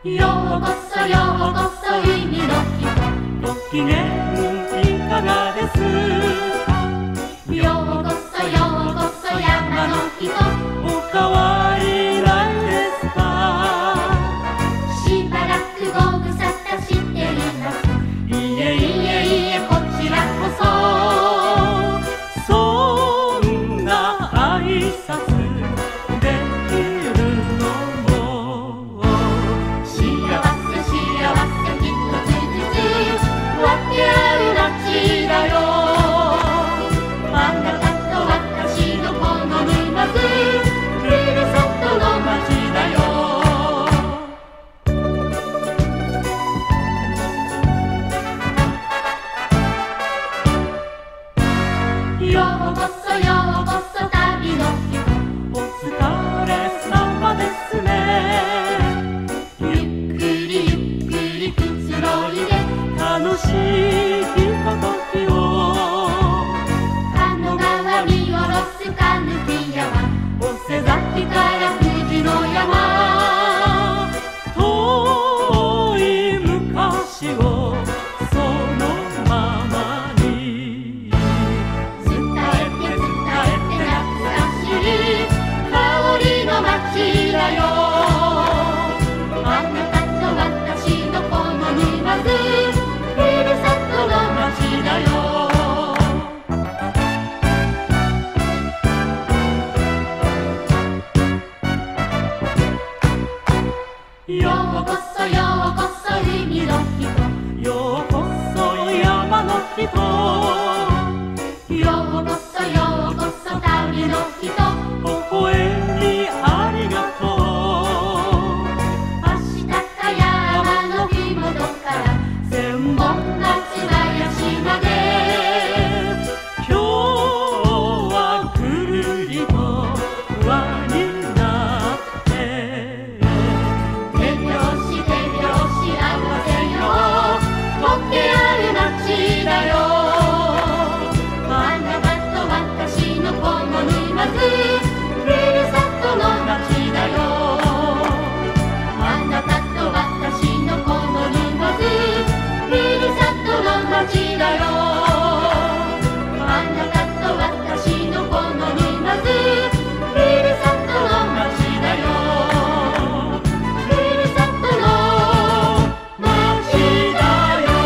ようこそようこそ海の人、ご機嫌いかがですか。ようこそようこそ山の人、おかわりないですか。しばらくご無沙汰しています。いえいえいえ、こちらこそ。そんな挨拶できるのも幸せ幸せ一つずつ分け合う街だよ。あなたと私のこの沼津、ふるさとの街だよ。ようこそようこそ旅の人、お疲れ様ですね。ゆっくりゆっくりくつろいで楽しいひとときを。鴨川見下ろすかぬき山、お瀬崎から富士の山。遠い昔をそのままに伝えて伝えて懐かしい香りの街だよ。あなたと私のこの沼津、ふるさとの街だよ。ようこそようこそ海の人、ようこそ山の人。ようこそようこそ旅の人、微笑みありがとう。明日か山のふもとから千本松林まで。今日はぐるりと輪になって手拍子手拍子合わせよう、溶け合う街だよ。あなたと私のこの沼津、ふるさとの街だよ。あなたと私のこの沼津、ふるさとの街だよ。あなたと私のこの沼津、ふるさとの街だよ。ふるさとの街だよ。